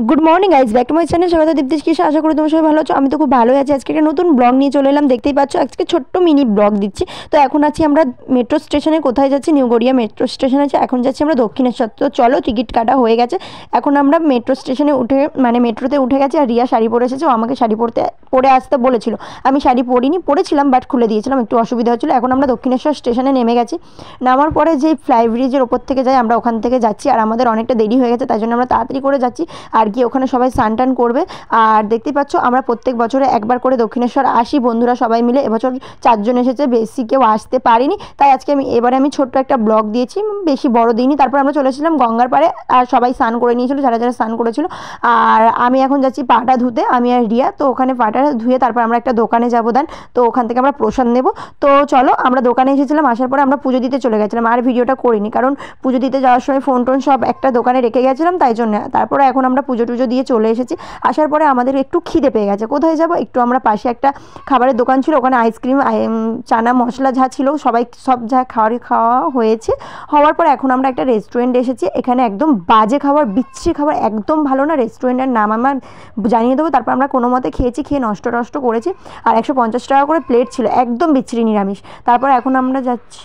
Good morning guys, back to my channel. স্বাগত দীপ্তিশ কিসে, আশা করি তোমার সবাই ভালো আছো। আমি তো খুব ভালোই আছি। আজকে একটা নতুন ব্লগ নিয়ে চলে এলাম, দেখতেই পাচ্ছ। আজকে ছোট্ট মিনি ব্লগ দিচ্ছি। তো এখন আছি আমরা মেট্রো স্টেশনে। কোথায় যাচ্ছি? নিউ গড়িয়া মেট্রো স্টেশন আছে। এখন যাচ্ছি আমরা দক্ষিণেশ্বর। তো চলো, টিকিট কাটা হয়ে গেছে। এখন আমরা মেট্রো স্টেশনে উঠে মেট্রোতে উঠে গেছি। আর রিয়া শাড়ি পরে এসেছে। ও আমাকে শাড়ি পরে আসতে বলেছিল। আমি শাড়ি পরিনি, পরেছিলাম বাট খুলে দিয়েছিলাম, একটু অসুবিধা হচ্ছিলো। এখন আমরা দক্ষিণেশ্বর স্টেশনে নেমে গেছি। নামার পরে যে ফ্লাই ব্রিজের ওপর থেকে যাই, আমরা ওখান থেকে যাচ্ছি। আর আমাদের অনেকটা দেরি হয়ে গেছে, তাই জন্য আমরা তাড়াতাড়ি করে যাচ্ছি। আর গিয়ে ওখানে সবাই স্নান টান করবে। আর দেখতেই পাচ্ছ, আমরা প্রত্যেক বছরে একবার করে দক্ষিণেশ্বর আসি বন্ধুরা সবাই মিলে। এবছর 4 জন এসেছে, বেশি কেউ আসতে পারিনি, তাই আজকে এবারে আমি ছোট্ট একটা ব্লগ দিয়েছি, বেশি বড় দিইনি। তারপর আমরা চলেছিলাম গঙ্গার পাড়ে, আর সবাই স্নান করে নিয়েছিল, যারা যারা স্নান করেছিল। আর আমি এখন যাচ্ছি পাটা ধুতে, আমি আর রিয়া। তো ওখানে পাটা ধুয়ে তারপর আমরা একটা দোকানে যাবো দেন। তো ওখান থেকে আমরা প্রসাদ নেব। তো চলো, আমরা দোকানে এসেছিলাম, আসার পরে আমরা পুজো দিতে চলে গেছিলাম। আর ভিডিওটা করিনি, কারণ পুজো দিতে যাওয়ার সময় ফোন টোন সব একটা দোকানে রেখে গেছিলাম, তাই জন্য। তারপরে এখন আমরা পুজো টুজো দিয়ে চলে এসেছি। আসার পরে আমাদের একটু খিদে পেয়ে গেছে। কোথায় যাব? একটু আমরা পাশে একটা খাবারের দোকান ছিল, ওখানে আইসক্রিম, চানা মশলা যা ছিল সব যা খাওয়া হয়েছে। হওয়ার পর এখন আমরা একটা রেস্টুরেন্টে এসেছি। এখানে একদম বাজে খাবার, বিচ্ছিরি খাবার, একদম ভালো না। রেস্টুরেন্টের নাম আমার জানিয়ে দেবো। তারপর আমরা কোনো মতে খেয়েছি, খেয়ে নষ্ট করেছি। আর 150 টাকা করে প্লেট ছিল, একদম বিচ্ছিরি নিরামিষ। তারপর এখন আমরা যাচ্ছি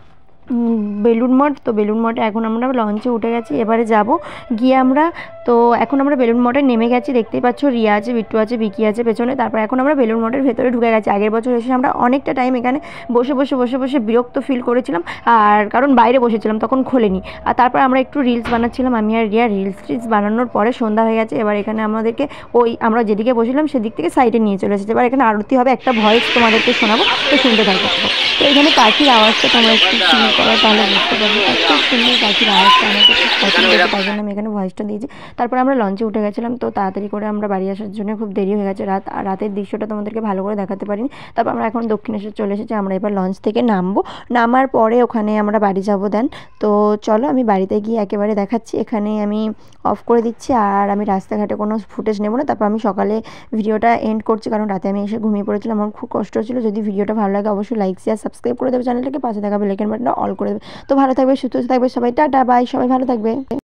বেলুড় মঠ। তো বেলুড় মঠে এখন আমরা লঞ্চে উঠে গেছি, এবারে যাব গিয়ে আমরা। তো এখন আমরা বেলুড় মঠে নেমে গেছি, দেখতেই পাচ্ছ। রিয়া আছে, বিট্টু আছে, বিকি আছে পেছনে। তারপর এখন আমরা বেলুড় মঠের ভেতরে ঢুকে গেছি। আগের বছর এসে আমরা অনেকটা টাইম এখানে বসে বিরক্ত ফিল করেছিলাম, আর কারণ বাইরে বসেছিলাম, তখন খোলেনি। আর তারপর আমরা একটু রিলস বানাচ্ছিলাম, আমি আর রিয়া। রিলস বানানোর পরে সন্ধ্যা হয়ে গেছে। এবার এখানে আমাদেরকে আমরা যেদিকে বসেছিলাম সেদিক থেকে সাইডে নিয়ে চলে এসেছে। এবার এখানে আরতি হবে, একটা ভয়েস তোমাদেরকে শোনাবো, তো শুনতে থাকবো। তো এখানে পাখির আওয়াজটা তোমরা একটু শুনে করো, তাহলে বুঝতে পারবো। এত সুন্দর পাখির আওয়াজটা আমাকে খুব পছন্দ হয়েছে, তাই জন্য আমি এখানে ভয়েসটা দিয়েছি। তারপর আমরা লঞ্চে উঠে গেছিলাম। তো তাড়াতাড়ি করে আমরা বাড়ি আসার জন্য খুব দেরি হয়ে গেছে। রাতের দৃশ্যটা তোমাদেরকে ভালো করে দেখাতে পারিনি। তারপর আমরা এখন দক্ষিণেশ্বর চলে এসেছি। আমরা এবার লঞ্চ থেকে নামবো। নামার পরে ওখানে আমরা বাড়ি যাবো দেন। তো চলো, আমি বাড়িতে গিয়ে একেবারে দেখাচ্ছি। এখানে আমি অফ করে দিচ্ছি, আর আমি রাস্তাঘাটে কোনো ফুটেজ নেবো না। তারপর আমি সকালে ভিডিওটা এন্ড করছি, কারণ রাতে আমি এসে ঘুমিয়ে পড়েছিলাম, আমার খুব কষ্ট হচ্ছিলো। যদি ভিডিওটা ভালো লাগে অবশ্যই লাইক শেয়ার সাবস্ক্রাইব করে দেবে চ্যানেলটাকে, পাশে থাকা বেল আইকন বাটনটা অল করে দেবে। তো ভালো থাকবে, সুস্থ থাকবে সবাই। টাটা বাই, সবাই ভালো থাকবে।